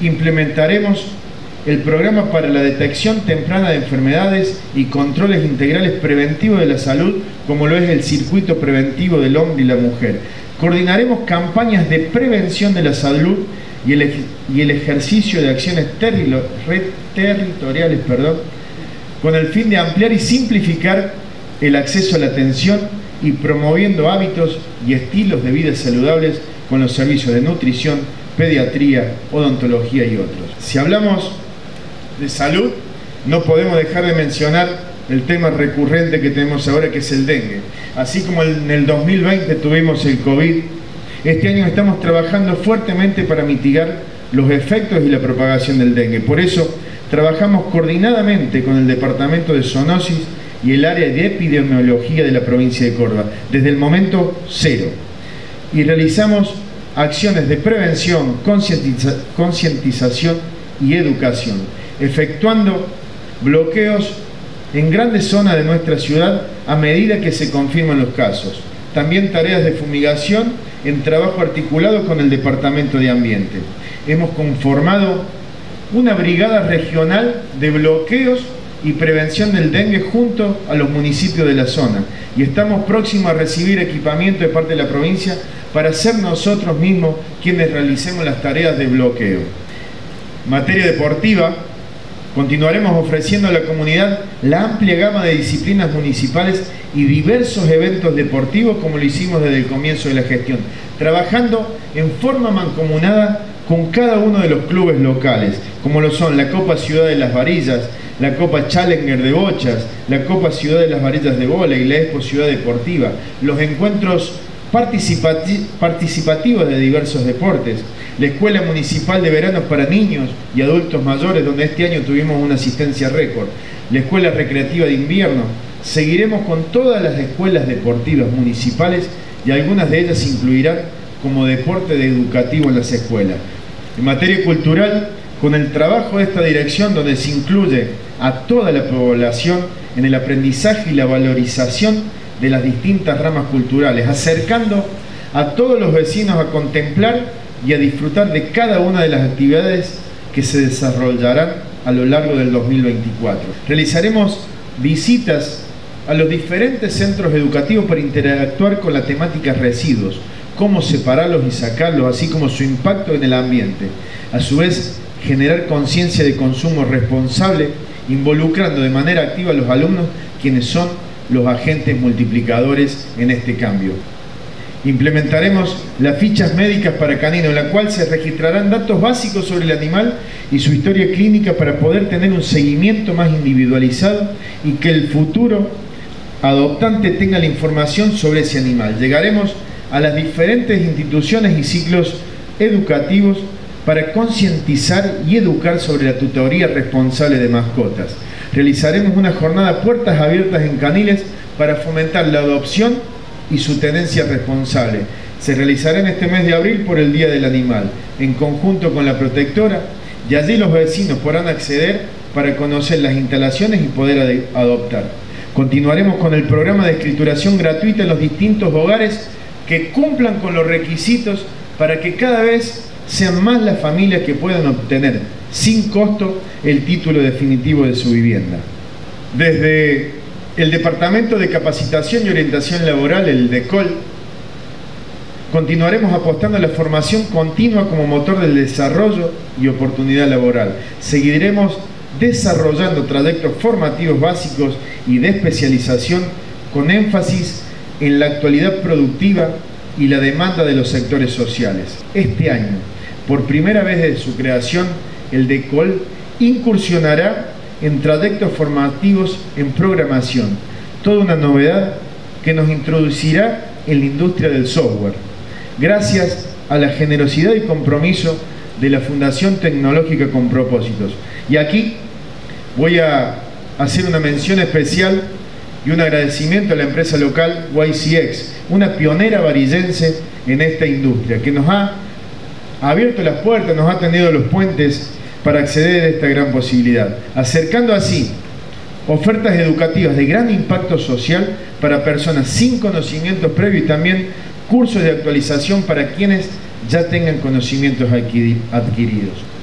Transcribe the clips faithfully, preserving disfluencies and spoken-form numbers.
implementaremos el programa para la detección temprana de enfermedades y controles integrales preventivos de la salud, como lo es el circuito preventivo del hombre y la mujer. Coordinaremos campañas de prevención de la salud y el, y el ejercicio de acciones territoriales, perdón, con el fin de ampliar y simplificar el acceso a la atención y promoviendo hábitos y estilos de vida saludables con los servicios de nutrición, pediatría, odontología y otros. Si hablamos de salud, no podemos dejar de mencionar el tema recurrente que tenemos ahora, que es el dengue. Así como en el dos mil veinte tuvimos el COVID, este año estamos trabajando fuertemente para mitigar los efectos y la propagación del dengue. Por eso, trabajamos coordinadamente con el Departamento de Zoonosis y el área de epidemiología de la provincia de Córdoba, desde el momento cero. Y realizamos acciones de prevención, concientiza, concientización y educación, efectuando bloqueos en grandes zonas de nuestra ciudad a medida que se confirman los casos. También tareas de fumigación en trabajo articulado con el Departamento de Ambiente. Hemos conformado una brigada regional de bloqueos y prevención del dengue junto a los municipios de la zona, y estamos próximos a recibir equipamiento de parte de la provincia para ser nosotros mismos quienes realicemos las tareas de bloqueo. En materia deportiva, continuaremos ofreciendo a la comunidad la amplia gama de disciplinas municipales y diversos eventos deportivos, como lo hicimos desde el comienzo de la gestión, trabajando en forma mancomunada con cada uno de los clubes locales, como lo son la Copa Ciudad de las Varillas, la Copa Challenger de Bochas, la Copa Ciudad de las Varillas de Vóley, la Expo Ciudad Deportiva, los encuentros participati- participativos de diversos deportes, la Escuela Municipal de Veranos para Niños y Adultos Mayores, donde este año tuvimos una asistencia récord, la Escuela Recreativa de Invierno. Seguiremos con todas las escuelas deportivas municipales y algunas de ellas incluirán como deporte de educativo en las escuelas. En materia cultural, con el trabajo de esta dirección, donde se incluye a toda la población en el aprendizaje y la valorización de las distintas ramas culturales, acercando a todos los vecinos a contemplar y a disfrutar de cada una de las actividades que se desarrollarán a lo largo del dos mil veinticuatro. Realizaremos visitas a los diferentes centros educativos para interactuar con la temática residuos, cómo separarlos y sacarlos, así como su impacto en el ambiente. A su vez, generar conciencia de consumo responsable, involucrando de manera activa a los alumnos, quienes son los agentes multiplicadores en este cambio. Implementaremos las fichas médicas para caninos, en la cual se registrarán datos básicos sobre el animal y su historia clínica para poder tener un seguimiento más individualizado y que el futuro adoptante tenga la información sobre ese animal. Llegaremos a las diferentes instituciones y ciclos educativos para concientizar y educar sobre la tutoría responsable de mascotas. Realizaremos una jornada puertas abiertas en caniles para fomentar la adopción y su tenencia responsable. Se realizará en este mes de abril por el Día del Animal, en conjunto con la protectora, y allí los vecinos podrán acceder para conocer las instalaciones y poder adoptar. Continuaremos con el programa de escrituración gratuita en los distintos hogares que cumplan con los requisitos para que cada vez sean más las familias que puedan obtener sin costo el título definitivo de su vivienda. Desde el Departamento de Capacitación y Orientación Laboral, el DECOL, continuaremos apostando a la formación continua como motor del desarrollo y oportunidad laboral. Seguiremos desarrollando trayectos formativos básicos y de especialización con énfasis en la actualidad productiva y la demanda de los sectores sociales. Este año, por primera vez desde su creación, el DECOL incursionará en trayectos formativos en programación, toda una novedad que nos introducirá en la industria del software, gracias a la generosidad y compromiso de la Fundación Tecnológica con Propósitos. Y aquí voy a hacer una mención especial y un agradecimiento a la empresa local Y C X, una pionera varillense en esta industria, que nos ha abierto las puertas, nos ha tendido los puentes para acceder a esta gran posibilidad, acercando así ofertas educativas de gran impacto social para personas sin conocimientos previos y también cursos de actualización para quienes ya tengan conocimientos adquiridos.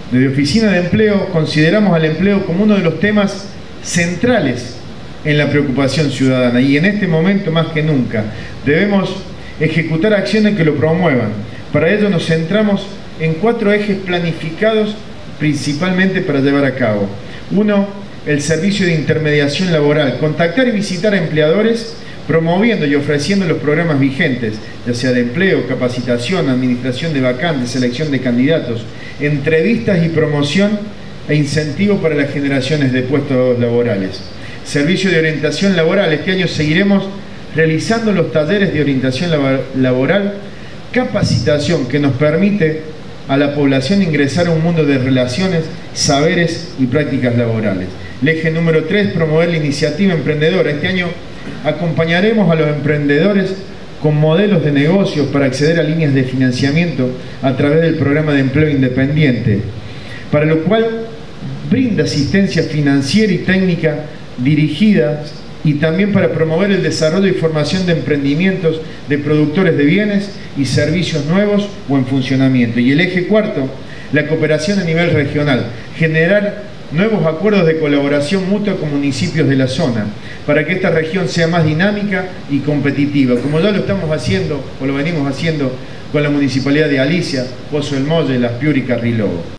Desde Oficina de Empleo consideramos al empleo como uno de los temas centrales en la preocupación ciudadana y en este momento más que nunca debemos ejecutar acciones que lo promuevan. Para ello nos centramos en cuatro ejes planificados principalmente para llevar a cabo. Uno, el servicio de intermediación laboral, contactar y visitar a empleadores promoviendo y ofreciendo los programas vigentes, ya sea de empleo, capacitación, administración de vacantes, selección de candidatos, entrevistas y promoción e incentivo para las generaciones de puestos laborales. Servicio de orientación laboral, este año seguiremos realizando los talleres de orientación laboral, capacitación que nos permite a la población ingresar a un mundo de relaciones, saberes y prácticas laborales. El eje número tres, promover la iniciativa emprendedora. Este año acompañaremos a los emprendedores con modelos de negocios para acceder a líneas de financiamiento a través del programa de empleo independiente, para lo cual brinda asistencia financiera y técnica dirigida y también para promover el desarrollo y formación de emprendimientos de productores de bienes y servicios nuevos o en funcionamiento. Y el eje cuarto, la cooperación a nivel regional, generar nuevos acuerdos de colaboración mutua con municipios de la zona, para que esta región sea más dinámica y competitiva, como ya lo estamos haciendo o lo venimos haciendo con la Municipalidad de Alicia, Pozo del Molle, Las Piuri y Carriló.